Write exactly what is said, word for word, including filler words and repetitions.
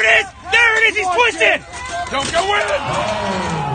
it is! There it is! He's twisted! Don't go in!